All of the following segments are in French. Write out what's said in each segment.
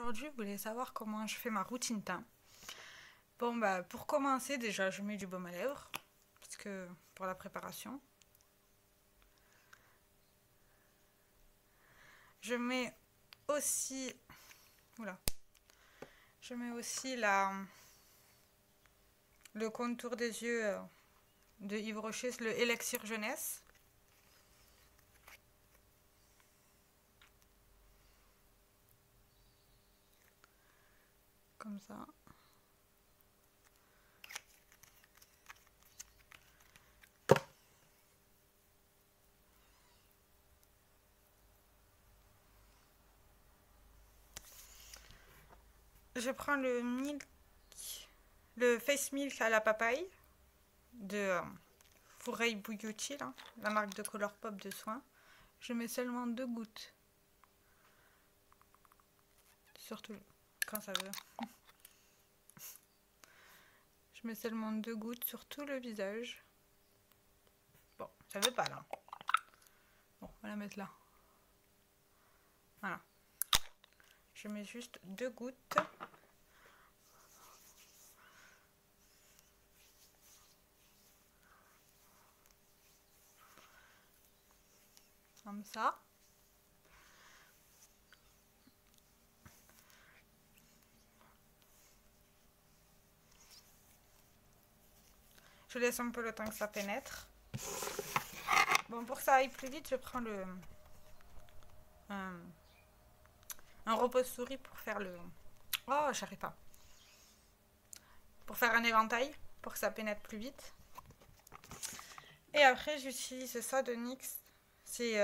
aujourd'hui, vous voulez savoir comment je fais ma routine teint. Bon, bah, pour commencer, déjà, je mets du baume à lèvres, parce que pour la préparation. Je mets aussi, oula, je mets aussi le contour des yeux de Yves Rocher, le Élixir Jeunesse. Comme ça. Je prends le Face Milk à la papaye de Fourreille Beauty, là, la marque de Colourpop de soins. Je mets seulement 2 gouttes. Surtout quand ça veut. Je mets seulement 2 gouttes sur tout le visage. Bon, ça veut pas là. Bon, on va la mettre là. Voilà. Je mets juste 2 gouttes. Comme ça. Je laisse un peu le temps que ça pénètre. Bon, pour que ça aille plus vite, je prends un repose-souris pour faire le... Oh, j'arrive pas. Pour faire un éventail, pour que ça pénètre plus vite. Et après, j'utilise ça de NYX. C'est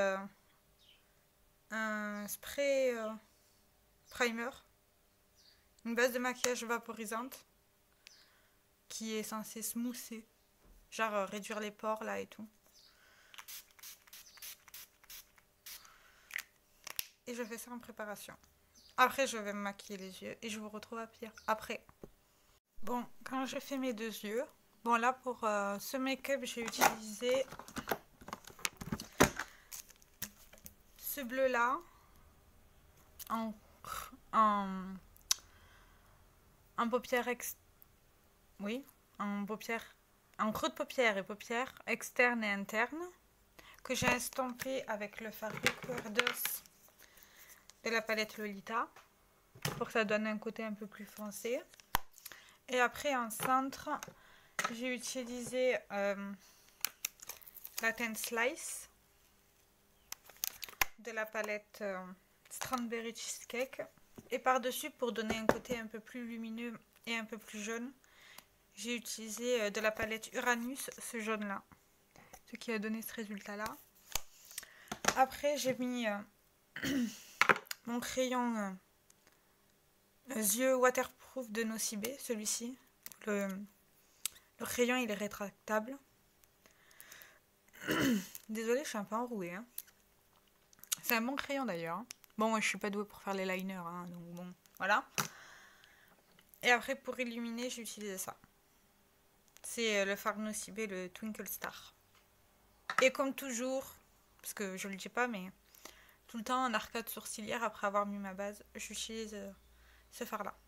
un spray primer. Une base de maquillage vaporisante qui est censée smoother. Genre réduire les pores là et tout. Et je fais ça en préparation. Après, je vais me maquiller les yeux et je vous retrouve après. Bon, quand j'ai fait mes 2 yeux, bon là pour ce make-up, j'ai utilisé ce bleu là en paupières en creux de paupières et paupières externes et internes que j'ai estampé avec le fard d'os de la palette Lolita pour que ça donne un côté un peu plus foncé. Et après en centre, j'ai utilisé la teinte Slice de la palette Strawberry Cheesecake. Et par-dessus, pour donner un côté un peu plus lumineux et un peu plus jaune, j'ai utilisé de la palette Uranus, ce jaune-là. Ce qui a donné ce résultat-là. Après, j'ai mis mon crayon yeux waterproof de Nocibé, celui-ci. Le crayon, il est rétractable. Désolée, je suis un peu enrouée. Hein. C'est un bon crayon d'ailleurs. Bon, moi je suis pas douée pour faire les liners, hein, donc bon, voilà. Et après, pour illuminer, j'ai utilisé ça. C'est le fard Nocibé, le Twinkle Star. Et comme toujours, parce que je le dis pas, mais tout le temps en arcade sourcilière, après avoir mis ma base, j'utilise ce fard là.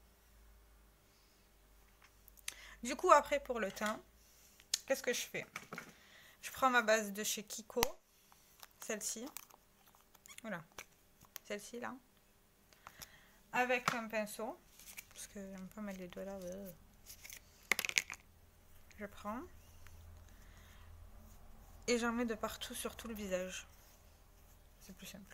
Du coup, après pour le teint, qu'est-ce que je fais? Je prends ma base de chez Kiko, celle-ci. Voilà, celle-ci là. Avec un pinceau, parce que j'aime pas mettre les doigts là. Je prends. Et j'en mets de partout sur tout le visage. C'est plus simple.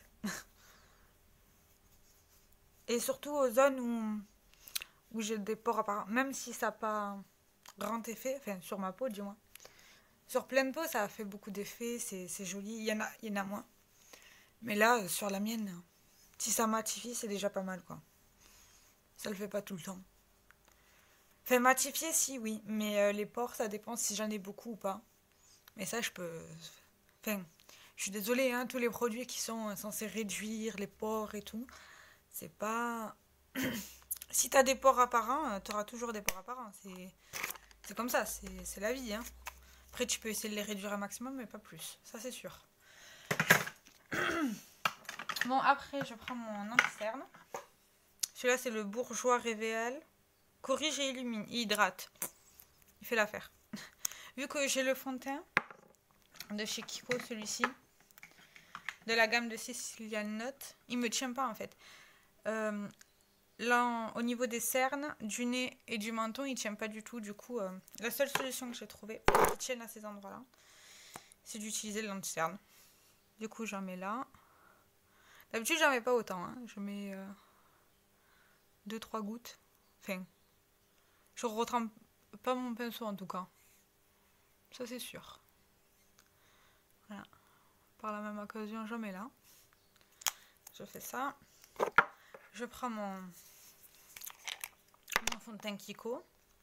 Et surtout aux zones où j'ai des pores apparents. Même si ça n'a pas grand effet, enfin sur ma peau du moins. Sur pleine peau, ça a fait beaucoup d'effets, c'est joli. Il y en a moins. Mais là, sur la mienne, si ça matifie, c'est déjà pas mal quoi. Ça le fait pas tout le temps. Enfin, matifier, si, oui. Mais les pores, ça dépend si j'en ai beaucoup ou pas. Mais ça, je peux... Enfin, je suis désolée, hein, tous les produits qui sont censés réduire les pores et tout, c'est pas... Si t'as des pores apparents, t'auras toujours des pores apparents. C'est comme ça, c'est la vie, hein. Après, tu peux essayer de les réduire un maximum, mais pas plus. Ça, c'est sûr. Bon, après, je prends mon anti-cerne. Celui-là, c'est le Bourjois Révéal. Corrige et illumine. Il hydrate. Il fait l'affaire. Vu que j'ai le fond de teint de chez Kiko, celui-ci, de la gamme de Sicilian Note, il me tient pas en fait. Là, au niveau des cernes, du nez et du menton, il tient pas du tout. Du coup, la seule solution que j'ai trouvée qui tienne à ces endroits-là, c'est d'utiliser le lance-cerne. Du coup, j'en mets là. D'habitude, j'en mets pas autant. Hein. Je mets 2-3 gouttes. Enfin, je retrempe pas mon pinceau en tout cas. Ça, c'est sûr. Voilà. Par la même occasion, j'en mets là. Je fais ça. Je prends mon fond de teint Kiko.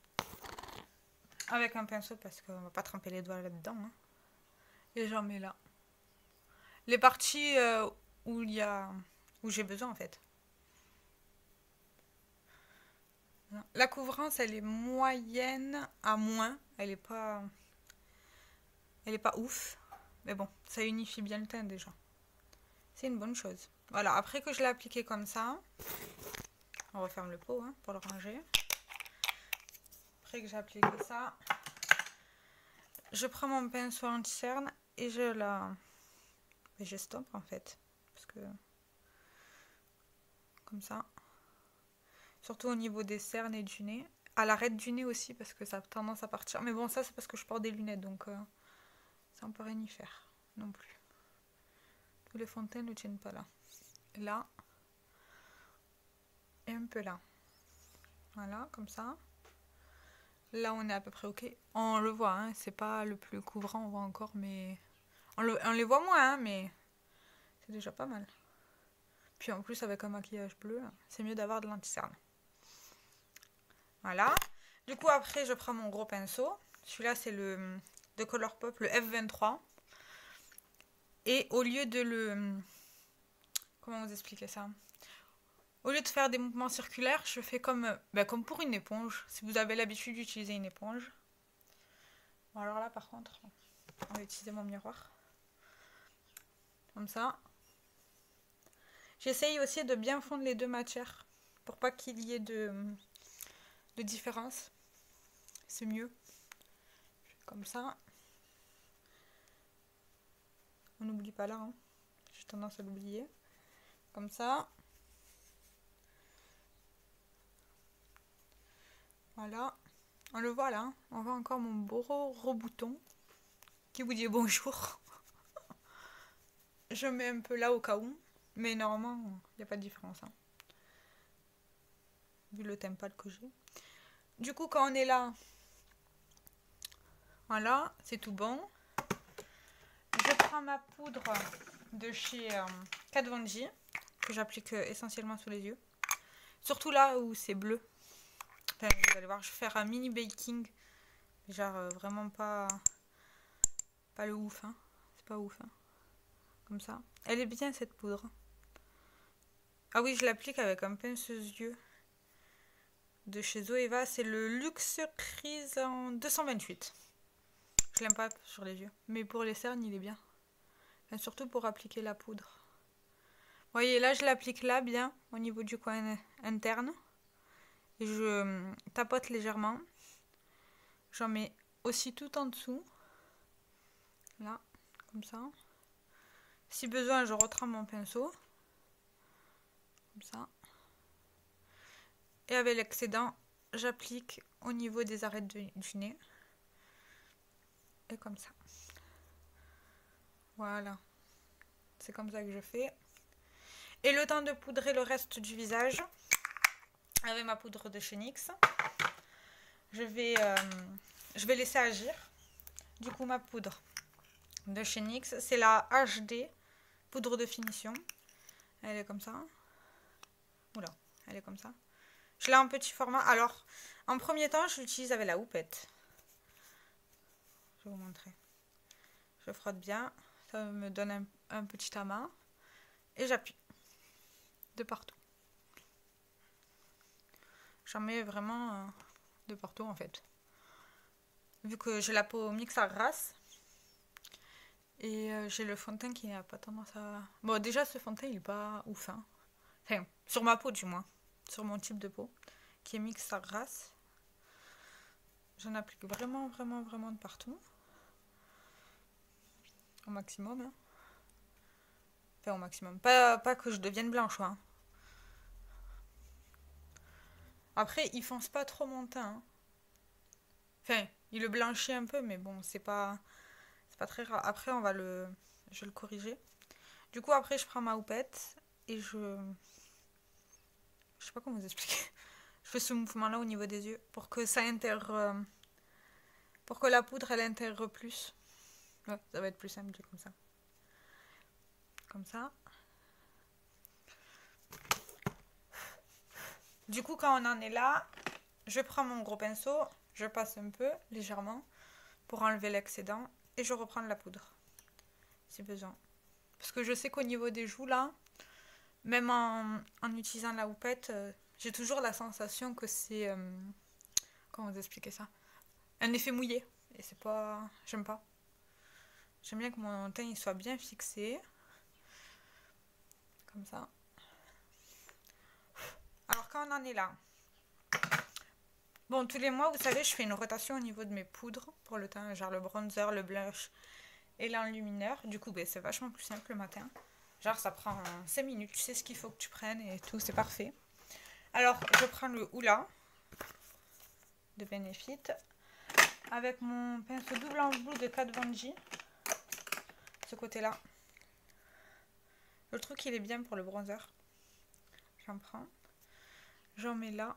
Avec un pinceau parce qu'on va pas tremper les doigts là-dedans. Hein. Et j'en mets là. Les parties où j'ai besoin en fait. La couvrance, elle est moyenne à moins. Elle est pas ouf. Mais bon, ça unifie bien le teint déjà. C'est une bonne chose. Voilà, après que je l'ai appliqué comme ça, on referme le pot hein, pour le ranger. Après que j'ai appliqué ça, je prends mon pinceau anti-cerne et j'estompe en fait. Parce que comme ça. Surtout au niveau des cernes et du nez. À l'arête du nez aussi parce que ça a tendance à partir. Mais bon, ça c'est parce que je porte des lunettes donc ça on peut rien y faire non plus. Tous les fonds de teint ne tiennent pas là. Là. Et un peu là. Voilà, comme ça. Là on est à peu près ok. On le voit, hein, c'est pas le plus couvrant, on voit encore, mais... On les voit moins, hein, mais c'est déjà pas mal. Puis en plus avec un maquillage bleu, c'est mieux d'avoir de l'anti-cerne. Voilà. Du coup après je prends mon gros pinceau. Celui-là c'est le de Colourpop, le F23. Et au lieu de le... Comment vous expliquer ça? Au lieu de faire des mouvements circulaires, je fais comme pour une éponge. Si vous avez l'habitude d'utiliser une éponge. Bon alors là par contre, on va utiliser mon miroir. Comme ça. J'essaye aussi de bien fondre les deux matières. Pour pas qu'il y ait de différence. C'est mieux. Comme ça. On n'oublie pas là. Hein. J'ai tendance à l'oublier. Comme ça. Voilà. On le voit là. On voit encore mon beau rebouton. Qui vous dit bonjour. Je mets un peu là au cas où. Mais normalement, il n'y a pas de différence. Hein. Vu le teint pâle que j'ai. Du coup, quand on est là, voilà, c'est tout bon. Je prends ma poudre de chez Kat Von D que j'applique essentiellement sous les yeux. Surtout là où c'est bleu. Enfin, vous allez voir, je vais faire un mini baking. Genre vraiment pas le ouf. Hein. C'est pas ouf. Hein. Comme ça. Elle est bien cette poudre. Ah oui, je l'applique avec un pinceuse-yeux de chez Zoeva. C'est le Luxe Crise en 228. Je l'aime pas sur les yeux. Mais pour les cernes, il est bien. Enfin, surtout pour appliquer la poudre. Vous voyez, là, je l'applique là, bien, au niveau du coin interne. Et je tapote légèrement. J'en mets aussi tout en dessous. Là, comme ça. Si besoin, je retrempe mon pinceau. Comme ça. Et avec l'excédent, j'applique au niveau des arêtes du nez. Et comme ça. Voilà. C'est comme ça que je fais. Et le temps de poudrer le reste du visage, avec ma poudre de chez NYX, je vais laisser agir. Du coup, ma poudre de chez NYX, c'est la HD poudre de finition. Elle est comme ça. Oula, elle est comme ça. Je l'ai en petit format. Alors, en premier temps, je l'utilise avec la houppette. Je vais vous montrer. Je frotte bien. Ça me donne un petit amas. Et j'appuie. De partout. J'en mets vraiment de partout en fait. Vu que j'ai la peau mixte à grasse. Et j'ai le fond de teint qui n'a pas tendance à... Bon, déjà, ce fond de teint, il est pas ouf. Hein. Enfin, sur ma peau, du moins. sur mon type de peau, qui est mixte Sarras. J'en applique vraiment de partout. Au maximum. Hein. Enfin, au maximum. Pas que je devienne blanche, hein. Après, il fonce pas trop mon teint. Hein. Enfin, il le blanchit un peu, mais bon, c'est pas très grave. Après, je vais le corriger. Du coup, après, je prends ma houppette et je sais pas comment vous expliquer. Je fais ce mouvement-là au niveau des yeux pour que ça intègre, pour que la poudre, elle intègre plus. Ouais, ça va être plus simple, comme ça. Comme ça. Du coup, quand on en est là, je prends mon gros pinceau, je passe un peu, légèrement, pour enlever l'excédent, et je reprends de la poudre, si besoin. Parce que je sais qu'au niveau des joues, là, même en utilisant la houppette, j'ai toujours la sensation que c'est... comment vous expliquer ça? Un effet mouillé. Et c'est pas... J'aime pas. J'aime bien que mon teint il soit bien fixé. Comme ça. Alors quand on en est là... Bon, tous les mois, vous savez, je fais une rotation au niveau de mes poudres pour le teint, genre le bronzer, le blush et l'enlumineur. Du coup, ben, c'est vachement plus simple le matin. Genre, ça prend 5 minutes, tu sais ce qu'il faut que tu prennes et tout, c'est parfait. Alors, je prends le Hoola de Benefit avec mon pinceau double en bleu de Kat Von D, ce côté-là. Le truc, il est bien pour le bronzer. J'en prends. J'en mets là.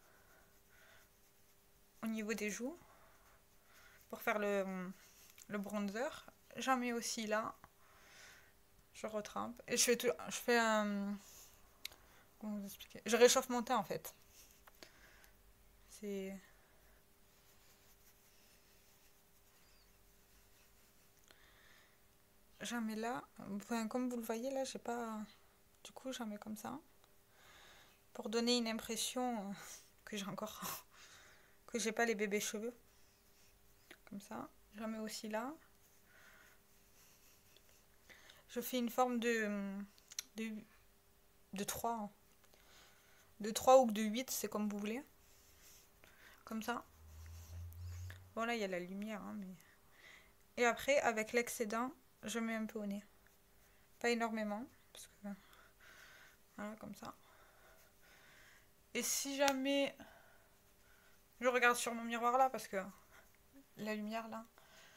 Au niveau des joues pour faire le bronzer. J'en mets aussi là. Je retrempe. Et je fais un... Comment vous expliquer? Je réchauffe mon teint en fait. C'est... J'en mets là. Enfin, comme vous le voyez là, j'ai pas... Du coup, j'en mets comme ça. Pour donner une impression que j'ai encore... que j'ai pas les bébés cheveux. Comme ça. J'en mets aussi là. Je fais une forme de 3. De 3 ou de 8, c'est comme vous voulez. Comme ça. Bon, là, il y a la lumière. Hein, mais... Et après, avec l'excédent, je mets un peu au nez. Pas énormément. Parce que... Voilà, comme ça. Et si jamais... Je regarde sur mon miroir là, parce que... La lumière là...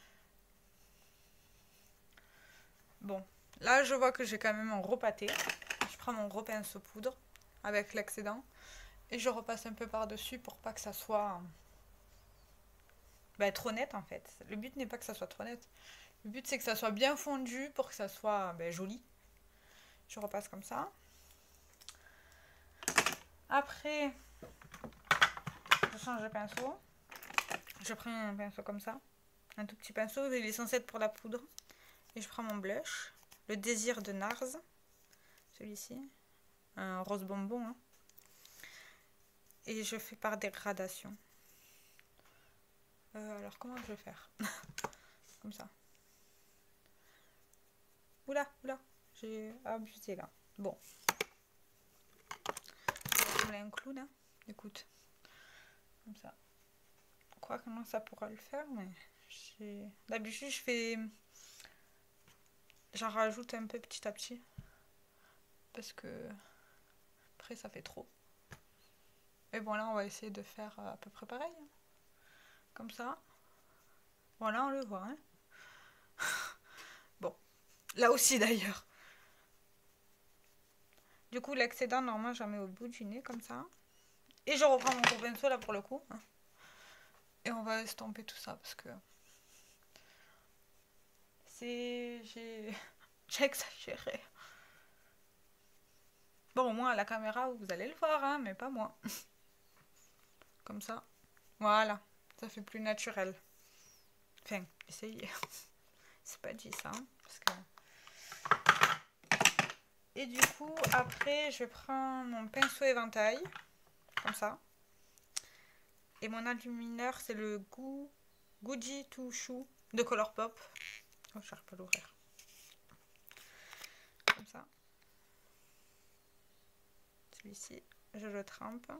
Bon. Là, je vois que j'ai quand même un gros pâté. Je prends mon gros pinceau poudre avec l'excédent. Et je repasse un peu par-dessus pour pas que ça soit... trop net en fait. Le but n'est pas que ça soit trop net. Le but c'est que ça soit bien fondu pour que ça soit joli. Je repasse comme ça. Après, je change de pinceau. Je prends un pinceau comme ça. Un tout petit pinceau. Il est censé être pour la poudre. Et je prends mon blush. Le Désir de Nars. Celui-ci. Un rose bonbon. Hein. Et je fais par dégradation. Alors comment je vais faire? Comme ça. Oula, j'ai abusé là. Bon. Je un clou là. Écoute. Comme ça. Quoi, comment ça pourra le faire, mais d'habitude je fais... J'en rajoute un peu petit à petit. Parce que après ça fait trop. Mais bon là on va essayer de faire à peu près pareil. Hein. Comme ça. Voilà, on le voit. Hein. Bon. Là aussi d'ailleurs. Du coup l'excédent normalement j'en mets au bout du nez comme ça. Et je reprends mon gros pinceau là pour le coup. Hein. Et on va estomper tout ça parce que... J'ai exagéré. Bon, au moins à la caméra, vous allez le voir, hein, mais pas moi. Comme ça. Voilà. Ça fait plus naturel. Enfin, essayez. C'est pas dit ça. Hein, parce que... Et du coup, après, je prends mon pinceau éventail. Comme ça. Et mon enlumineur, c'est le Goody to Shoe de Colourpop. Oh, j'arrive pas à l'ouvrir. Comme ça. Celui-ci. je le trempe.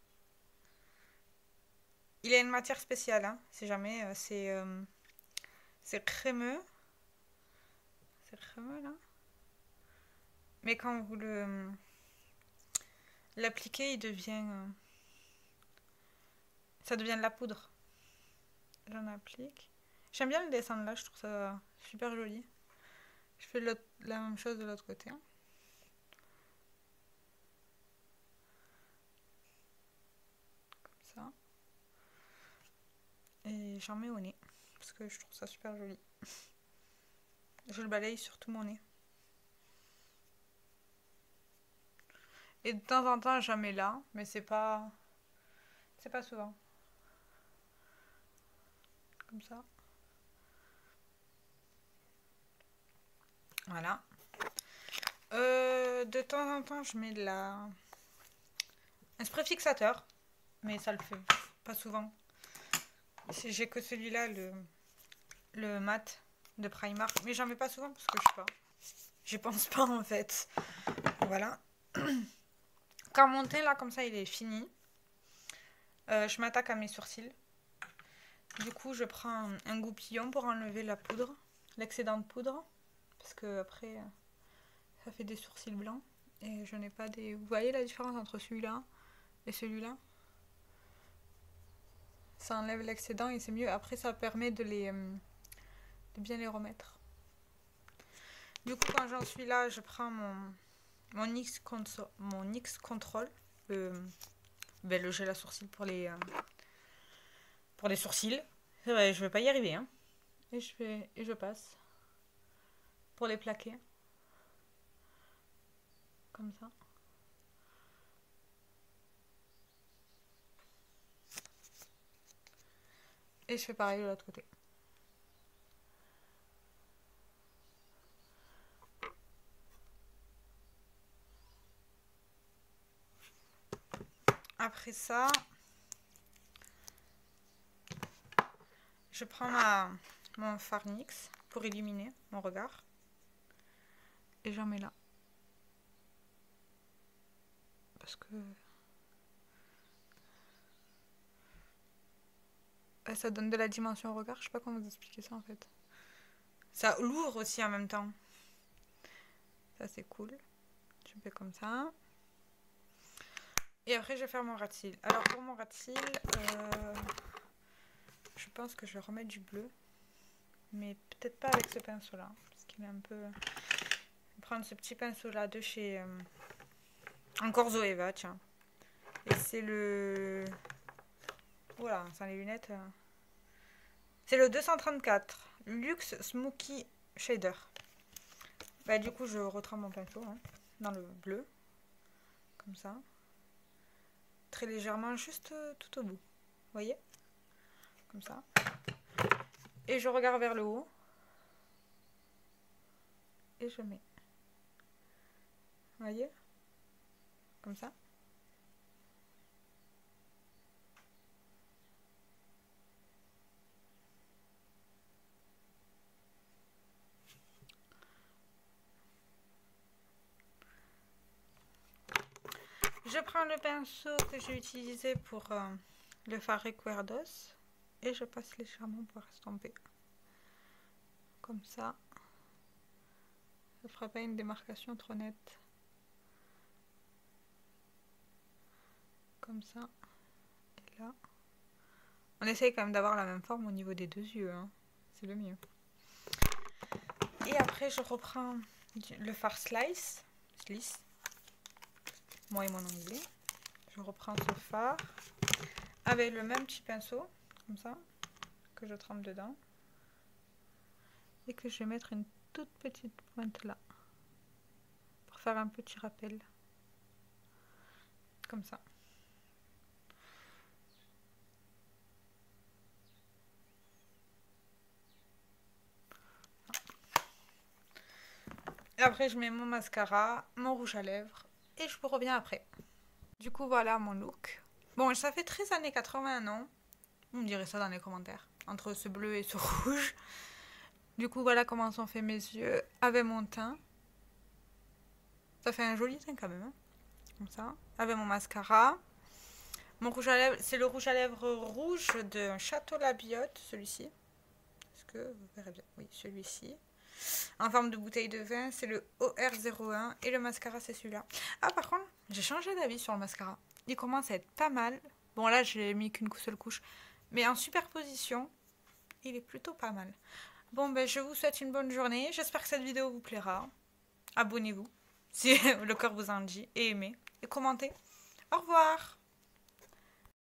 Il a une matière spéciale, hein, si jamais. C'est crémeux. C'est crémeux là. Mais quand vous l'appliquez, il devient... ça devient de la poudre. J'en applique. J'aime bien le dessin de là, je trouve ça super joli. Je fais la même chose de l'autre côté. Hein. Comme ça. Et j'en mets au nez. Parce que je trouve ça super joli. Je le balaye sur tout mon nez. Et de temps en temps, j'en mets là. Mais c'est pas souvent. Comme ça. Voilà. De temps en temps, je mets un spray fixateur. Mais ça le fait pas souvent. J'ai que celui-là, le mat de Primark. Mais j'en mets pas souvent parce que je sais pas. J'y pense pas en fait. Voilà. Quand mon teint là comme ça il est fini, je m'attaque à mes sourcils. Du coup je prends un goupillon pour enlever la poudre, l'excédent de poudre. Parce que après ça fait des sourcils blancs. Et je n'ai pas des... Vous voyez la différence entre celui-là et celui-là? Ça enlève l'excédent et c'est mieux. Après ça permet de bien les remettre. Du coup quand j'en suis là, je prends mon X-Control, le gel à sourcils pour les sourcils. C'est vrai, je vais pas y arriver. Hein. Et je passe pour les plaquer. Comme ça. Et je fais pareil de l'autre côté. Après ça, je prends mon fard NYX pour illuminer mon regard. Et j'en mets là. Parce que... ça donne de la dimension au regard. Je sais pas comment vous expliquer ça en fait. Ça l'ouvre aussi en même temps. Ça c'est cool. Je fais comme ça. Et après je vais faire mon ras de cils. Alors pour mon ras de cils, je pense que je vais remettre du bleu. Mais peut-être pas avec ce pinceau là. Parce qu'il est un peu... Je vais prendre ce petit pinceau là de chez... encore Zoeva, tiens. Et c'est le... Voilà, sans les lunettes. C'est le 234. Luxe Smoky Shader. Bah du coup je retrempe mon pinceau hein, dans le bleu. Comme ça. Très légèrement, juste tout au bout. Vous voyez? Comme ça. Et je regarde vers le haut. Et je mets. Vous voyez? Comme ça. Je prends le pinceau que j'ai utilisé pour le fard Recuerdos et je passe légèrement pour estomper. Comme ça. Ça ne fera pas une démarcation trop nette. Comme ça. Et là. On essaye quand même d'avoir la même forme au niveau des deux yeux. Hein. C'est le mieux. Et après, je reprends le fard Slice. Moi et mon anglais. Je reprends ce fard avec le même petit pinceau, comme ça, que je trempe dedans. Et que je vais mettre une toute petite pointe là. Pour faire un petit rappel. Comme ça. Et après, je mets mon mascara, mon rouge à lèvres. Et je vous reviens après. Du coup, voilà mon look. Bon, ça fait très années 80, non? Vous me direz ça dans les commentaires. Entre ce bleu et ce rouge. Du coup, voilà comment sont faits mes yeux avec mon teint. Ça fait un joli teint quand même. Hein, comme ça. avec mon mascara. Mon rouge à lèvres, c'est le rouge à lèvres rouge de Château Labiotte, celui-ci. Est-ce que vous verrez bien? Oui, celui-ci. En forme de bouteille de vin, c'est le OR01. Et le mascara, c'est celui-là. Ah, par contre, j'ai changé d'avis sur le mascara. Il commence à être pas mal. Bon, là, je l'ai mis qu'une seule couche. Mais en superposition, il est plutôt pas mal. Bon, ben, je vous souhaite une bonne journée. J'espère que cette vidéo vous plaira. Abonnez-vous si le cœur vous en dit. Et aimez. Et commentez. Au revoir.